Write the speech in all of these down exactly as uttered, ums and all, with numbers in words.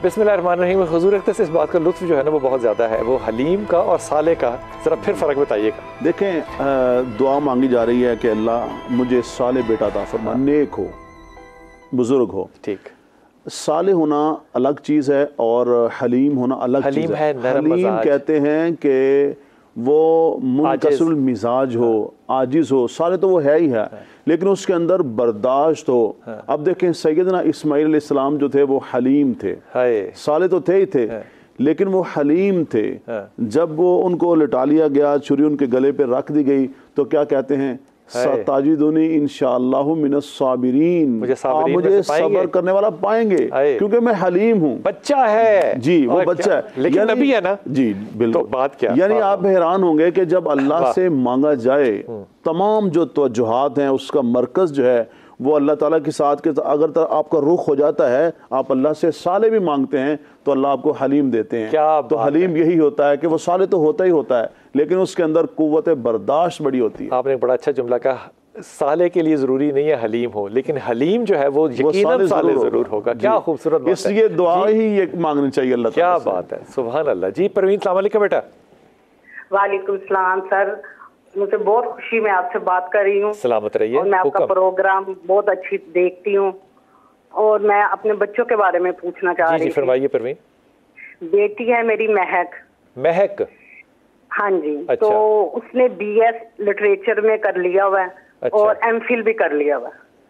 बिस्मिल्लाहिर्रहमानिर्रहीम। हुजूर अक़दस से इस बात का लुत्फ़ जो है ना वो बहुत ज़्यादा है, वो हलीम का और साले का, ज़रा फिर फ़र्क बताइएगा। देखें, दुआ मांगी जा रही है कि अल्लाह मुझे साले बेटा अता फरमा, नेक हो, बुज़ुर्ग हो। ठीक, साले होना अलग चीज़ है और हलीम होना अलग चीज़ है। है हलीम कहते हैं कि वो मुनकसरुल मिजाज हो, आजिज़ हो। साले तो वो है ही है, लेकिन उसके अंदर बर्दाश्त हो। अब देखें, सैयदना इस्माइल अलैहिस्सलाम जो थे वो हलीम थे, साले तो थे ही थे, लेकिन वो हलीम थे। जब वो उनको लिटा लिया गया, छुरी उनके गले पे रख दी गई, तो क्या कहते हैं, सताजिदुनी इंशाअल्लाहु मिनस साबिरीन, मुझे, आप मुझे सब्र करने वाला पाएंगे क्योंकि मैं हलीम हूँ। बच्चा है जी, वो बच्चा है, लेकिन नबी है ना जी, बिल्कुल। तो बात क्या, यानी आप हैरान होंगे कि जब अल्लाह से मांगा जाए, तमाम जो तवज्जुहात हैं उसका मरकज जो है वो अल्लाह ताला के साथ के, अगर तर आपका रुख हो जाता है, आप अल्लाह से साले भी मांगते हैं तो अल्लाह आपको हलीम देते हैं। क्या तो हलीम यही होता है कि वो साले तो होता ही होता है, लेकिन उसके अंदर कुव्वत बर्दाश्त बड़ी होती है। आपने बड़ा अच्छा जुमला कहा, साले के लिए जरूरी नहीं है हलीम हो, लेकिन हलीम जो है वो यकीनन साले जरूर होगा। क्या खूबसूरत, इसलिए दुआ ही ये मांगनी चाहिए अल्लाह। क्या बात है, सुभान अल्लाह। जी परवीन, अस्सलाम वालेकुम बेटा। वालेकुम सलाम सर, मुझे बहुत खुशी, मैं आपसे बात कर रही हूँ। सलामत रहिए। और मैं आपका प्रोग्राम बहुत अच्छी देखती हूँ, और मैं अपने बच्चों के बारे में पूछना चाह रही हूँ। फरमाइए परवीन। बेटी है मेरी महक। महक, हाँ जी। अच्छा। तो उसने बीएस लिटरेचर में कर लिया हुआ है, अच्छा। और एमफिल भी कर लिया हुआ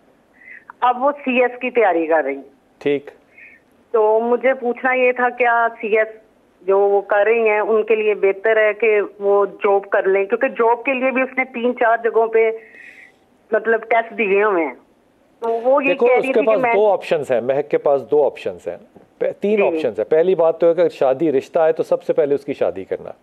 है। अब वो सीएस की तैयारी कर रही। ठीक। तो मुझे पूछना ये था, क्या सीएस जो वो कर रही हैं उनके लिए बेहतर है कि वो जॉब कर लें, क्योंकि जॉब के लिए भी उसने तीन चार जगहों पे मतलब टेस्ट दिए हुए हैं। तो वो ये कह रही थी कि मैं, दो ऑप्शंस हैं, महक के पास दो ऑप्शंस हैं, तीन ऑप्शंस हैं। पहली बात तो है कि शादी रिश्ता है तो सबसे पहले उसकी शादी करना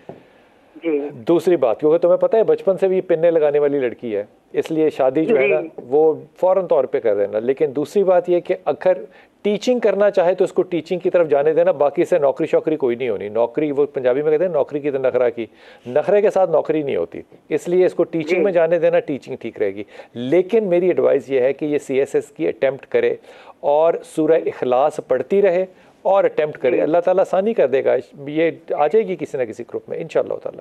जी। दूसरी बात, क्योंकि तुम्हें पता है बचपन से भी पिन्ने लगाने वाली लड़की है, इसलिए शादी जो है ना वो फौरन तौर पे कर देना। लेकिन दूसरी बात ये कि अगर टीचिंग करना चाहे तो उसको टीचिंग की तरफ जाने देना, बाकी से नौकरी शौकरी कोई नहीं होनी। नौकरी, वो पंजाबी में कहते हैं नौकरी की तो नखरा की, नखरे के साथ नौकरी नहीं होती, इसलिए इसको टीचिंग में जाने देना, टीचिंग ठीक रहेगी। लेकिन मेरी एडवाइस ये है कि ये सी एस एस की अटैम्प्ट करे और सूरह इखलास पढ़ती रहे और अटैम्प्ट करे, अल्लाह ताला आसानी कर देगा, ये आ जाएगी किसी ना किसी ग्रुप में इंशाअल्लाह ताला।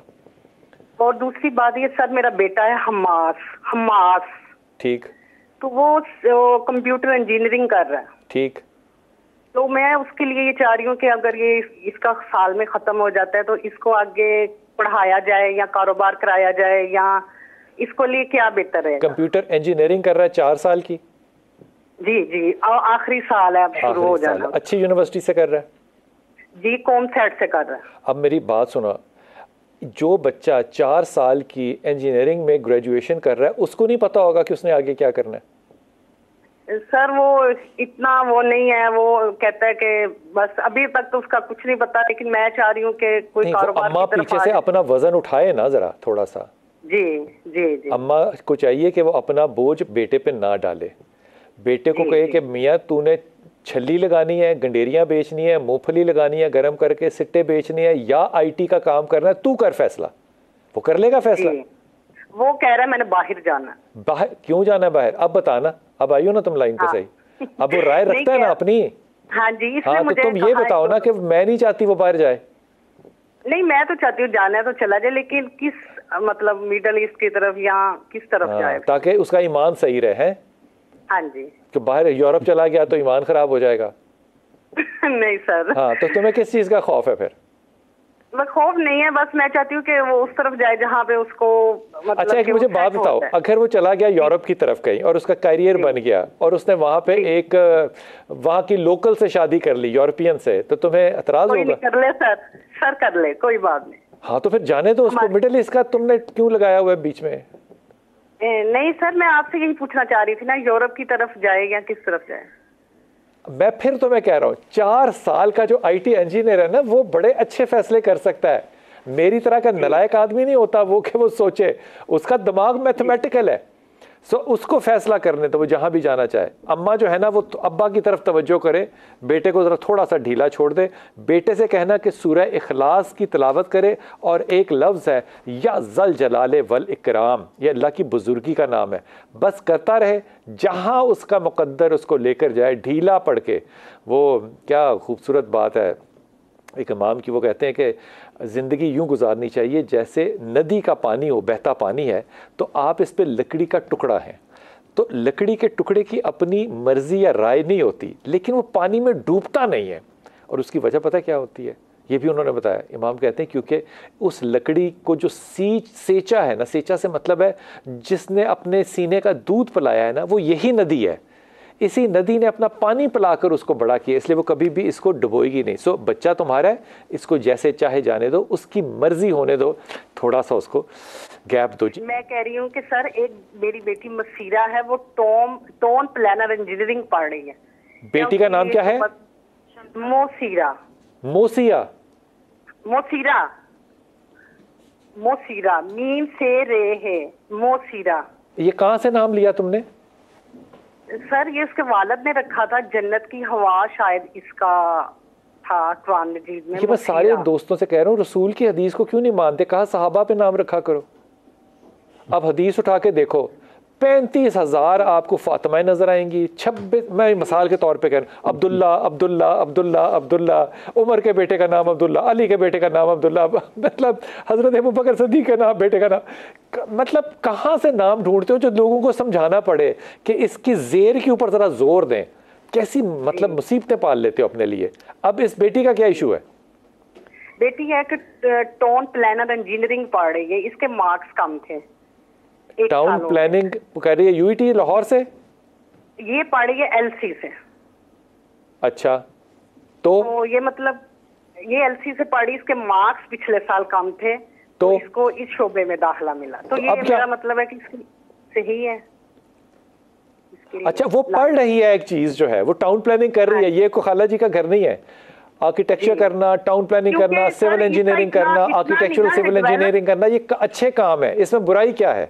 और दूसरी बात ये सर, मेरा बेटा है हमास, हमास ठीक, तो वो कंप्यूटर इंजीनियरिंग कर रहा है। ठीक। तो मैं उसके लिए ये चाह रही हूँ कि अगर ये इसका साल में खत्म हो जाता है तो इसको आगे पढ़ाया जाए या कारोबार कराया जाए, या इसको लिए क्या बेहतर है? कंप्यूटर इंजीनियरिंग कर रहा है, चार साल की। जी जी, आखिरी साल है, अब शुरू हो जाना। अच्छी यूनिवर्सिटी से कर रहा है जी, कॉम सेट से कर रहा है। अब मेरी बात सुना, जो बच्चा चार साल की इंजीनियरिंग में ग्रेजुएशन कर रहा है उसको नहीं पता होगा कि उसने आगे क्या करना है? सर वो इतना वो नहीं है, वो कहता है कि बस अभी तक तो उसका कुछ नहीं पता, लेकिन मैं चाह रही हूँ कि कोई कारोबार अम्मा पीछे से अपना वजन उठाए ना जरा थोड़ा सा। जी जी जी। अम्मा को चाहिए कि वो अपना बोझ बेटे पे ना डाले, बेटे को कहे कि मियाँ तूने छल्ली लगानी है, गंडेरियां बेचनी है, मूंगफली लगानी है, गरम करके सिट्टे बेचनी है, या आईटी का काम करना है, तू कर फैसला। वो कर लेगा फैसला। वो कह रहा है मैंने बाहर जाना। बाहर क्यों जाना है बाहर? अब बताना, अब आइयो ना तुम लाइन पे। हाँ। सही, अब वो राय रखता है ना अपनी। हाँ जी, हाँ, तो तुम ये बताओ ना कि मैं नहीं चाहती वो बाहर जाए। नहीं, मैं तो चाहती हूँ जाना है तो चला जाए, लेकिन किस मतलब मिडल ईस्ट की तरफ या किस तरफ हाँ, जाए ताकि उसका ईमान सही रहे। हाँ जी। तो बाहर यूरोप चला गया तो ईमान खराब हो जाएगा। नहीं सर। हाँ, तो तुम्हें किस चीज का खौफ है फिर? बस खौफ नहीं है, बस मैं चाहती हूँ कि वो उस तरफ जाए जहाँ पे उसको मतलब। अच्छा, एक मुझे बात बताओ, अगर वो चला गया यूरोप की तरफ कहीं और उसका करियर बन गया और उसने वहाँ पे एक वहाँ की लोकल से शादी कर ली, यूरोपियन से, तो तुम्हें एतराज होगा? कर ले सर, सर कर ले, कोई बात नहीं। हाँ, तो फिर जाने दो उसको। मिडिल ईस्ट का तुमने क्यों लगाया हुआ है बीच में? ए, नहीं सर, मैं आपसे यही पूछना चाह रही थी ना, यूरोप की तरफ जाए या किस तरफ जाए? मैं फिर तो मैं कह रहा हूँ, चार साल का जो आईटी इंजीनियर है ना वो बड़े अच्छे फैसले कर सकता है। मेरी तरह का नलायक आदमी नहीं होता वो कि वो सोचे, उसका दिमाग मैथमेटिकल है। सो उसको फैसला करने तो वो जहाँ भी जाना चाहे। अम्मा जो है ना वो तो अब्बा की तरफ तवज्जो करे, बेटे को ज़रा थोड़ा सा ढीला छोड़ दे, बेटे से कहना कि सूरह इखलास की तिलावत करे और एक लफ्ज़ है या ज़ल जलाले वल इकराम, ये अल्लाह की बुजुर्गी का नाम है, बस करता रहे, जहाँ उसका मुक़द्दर उसको लेकर जाए ढीला पड़ के। वो क्या खूबसूरत बात है एक इमाम की, वो कहते हैं कि ज़िंदगी यूँ गुजारनी चाहिए जैसे नदी का पानी हो, बहता पानी है, तो आप इस पे लकड़ी का टुकड़ा है, तो लकड़ी के टुकड़े की अपनी मर्ज़ी या राय नहीं होती, लेकिन वो पानी में डूबता नहीं है। और उसकी वजह पता क्या होती है, ये भी उन्होंने बताया। इमाम कहते हैं क्योंकि उस लकड़ी को जो सींच सेचा है ना, सेचा से मतलब है जिसने अपने सीने का दूध पिलाया है ना, वो यही नदी है। इसी नदी ने अपना पानी पिलाकर उसको बड़ा किया, इसलिए वो कभी भी इसको डुबोएगी नहीं। सो बच्चा तुम्हारा है, इसको जैसे चाहे जाने दो, उसकी मर्जी होने दो, थोड़ा सा उसको गैप दो जी। मैं कह रही हूँ कि सर एक मेरी बेटी मसीरा है, वो टॉम टोन प्लानर इंजीनियरिंग पढ़ रही है। बेटी का नाम क्या है? मोसीरा। मोसिया मोसीरा मोसीरा मीम से रे है मोसीरा। ये कहाँ से नाम लिया तुमने? सर ये उसके वालिद ने रखा था, जन्नत की हवा शायद इसका था कुरान मजीद में। ये मैं सारे दोस्तों से कह रहा हूँ, रसूल की हदीस को क्यों नहीं मानते? कहा सहाबा पे नाम रखा करो। अब हदीस उठा के देखो, पैंतीस हजार आपको फातिमा नजर आएंगी, छब्बीस, मैं मिसाल के तौर पे कह रहा हूँ, अब्दुल्ला अब्दुल्ला अब्दुल्ला अब्दुल्ला, उमर के बेटे का नाम अब्दुल्ला, अली के बेटे का नाम अब्दुल्ला, मतलब हजरत अबू बकर सिद्दीक का नाम, बेटे का नाम। मतलब कहाँ से नाम ढूंढते हो जो लोगों को समझाना पड़े कि इसकी जेर के ऊपर जरा जोर दें? कैसी मतलब मुसीबतें पाल लेते हो अपने लिए। अब इस बेटी का क्या इशू है? बेटी है कि टाउन प्लानर इंजीनियरिंग पढ़ रही है, इसके मार्क्स कम थे। टाउन प्लानिंग कर रही है यूईटी लाहौर से? ये पढ़ रही है एलसी से। अच्छा, तो, तो ये मतलब ये एलसी से पढ़ी, इसके मार्क्स पिछले साल कम थे, तो, तो इसको इस शोबे में दाखिला मिला। तो, तो ये मेरा मतलब है कि सही है। अच्छा, वो पढ़ रही है एक चीज जो है, वो टाउन प्लानिंग कर रही है, ये को खाला जी का घर नहीं है। आर्किटेक्चर करना, टाउन प्लानिंग करना, सिविल इंजीनियरिंग करना, आर्किटेक्चरल सिविल इंजीनियरिंग करना, ये अच्छे काम है, इसमें बुराई क्या है?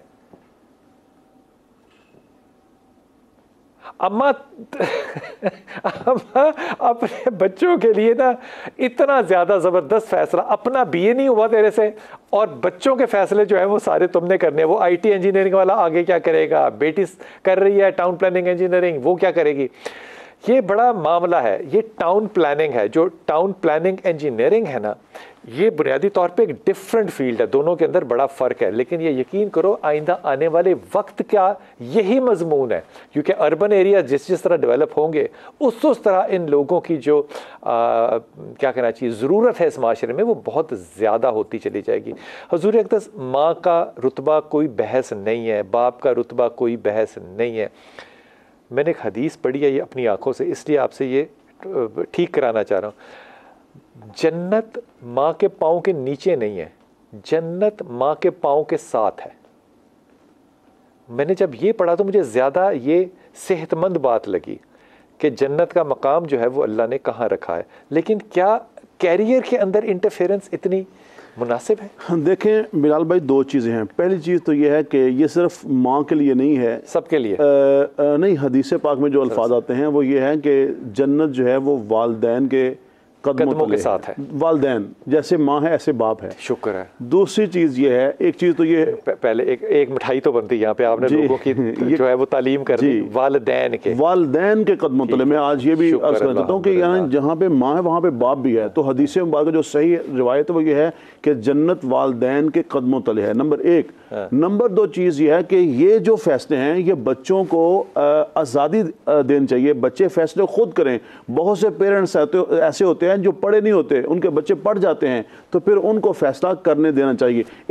अम्मा अम्मा अपने बच्चों के लिए ना इतना ज़्यादा ज़बरदस्त फैसला, अपना बीए नहीं हुआ तेरे से और बच्चों के फैसले जो है वो सारे तुमने करने। वो आईटी इंजीनियरिंग वाला आगे क्या करेगा, बेटी कर रही है टाउन प्लानिंग इंजीनियरिंग, वो क्या करेगी? ये बड़ा मामला है। ये टाउन प्लानिंग है, जो टाउन प्लानिंग इंजीनियरिंग है ना, ये बुनियादी तौर पे एक डिफरेंट फील्ड है, दोनों के अंदर बड़ा फ़र्क है। लेकिन ये यकीन करो आइंदा आने वाले वक्त का यही मजमून है, क्योंकि अर्बन एरिया जिस जिस तरह डेवलप होंगे उस उस तरह इन लोगों की जो आ, क्या कहना चाहिए ज़रूरत है इस माशरे में, वो बहुत ज़्यादा होती चली जाएगी। हुज़ूर अक़दस, माँ का रुतबा कोई बहस नहीं है, बाप का रुतबा कोई बहस नहीं है। मैंने एक हदीस पढ़ी है ये अपनी आंखों से, इसलिए आपसे ये ठीक कराना चाह रहा हूँ। जन्नत माँ के पाँव के नीचे नहीं है, जन्नत माँ के पाँव के साथ है। मैंने जब ये पढ़ा तो मुझे ज़्यादा ये सेहतमंद बात लगी कि जन्नत का मकाम जो है वो अल्लाह ने कहाँ रखा है। लेकिन क्या कैरियर के अंदर इंटरफेरेंस इतनी मुनासिब है? देखें बिलाल भाई, दो चीज़ें हैं। पहली चीज़ तो ये है कि ये सिर्फ माँ के लिए नहीं है, सबके लिए। आ, आ, नहीं, हदीस पाक में जो अल्फाज आते हैं वो ये हैं कि जन्नत जो है वो वालदैन के कदमों, कदमों के साथ है। वालदैन जैसे माँ है ऐसे बाप है। शुक्र है। दूसरी चीज़ ये है, एक चीज़ तो ये पहले एक एक मिठाई तो बनती है यहाँ पे, आपने लोगों की जो है वो तालीम कर दी, वालदैन के वालदैन के कदमों तले। मैं आज ये भी अर्ज कर देता हूँ कि यानी जहाँ पे माँ है वहाँ पे बाप भी है। तो हदीस मुबारक जो सही रिवायत है वो ये है कि जन्नत वालदैन के कदमों तले है, नंबर एक। नंबर दो चीज़ ये है कि ये जो फैसले हैं ये बच्चों को आज़ादी देनी चाहिए, बच्चे फैसले खुद करें। बहुत से पेरेंट्स ऐसे होते हैं जो पढ़े नहीं होते, उनके बच्चे पढ़ जाते हैं, तो फिर उनको फैसला करने देना चाहिए।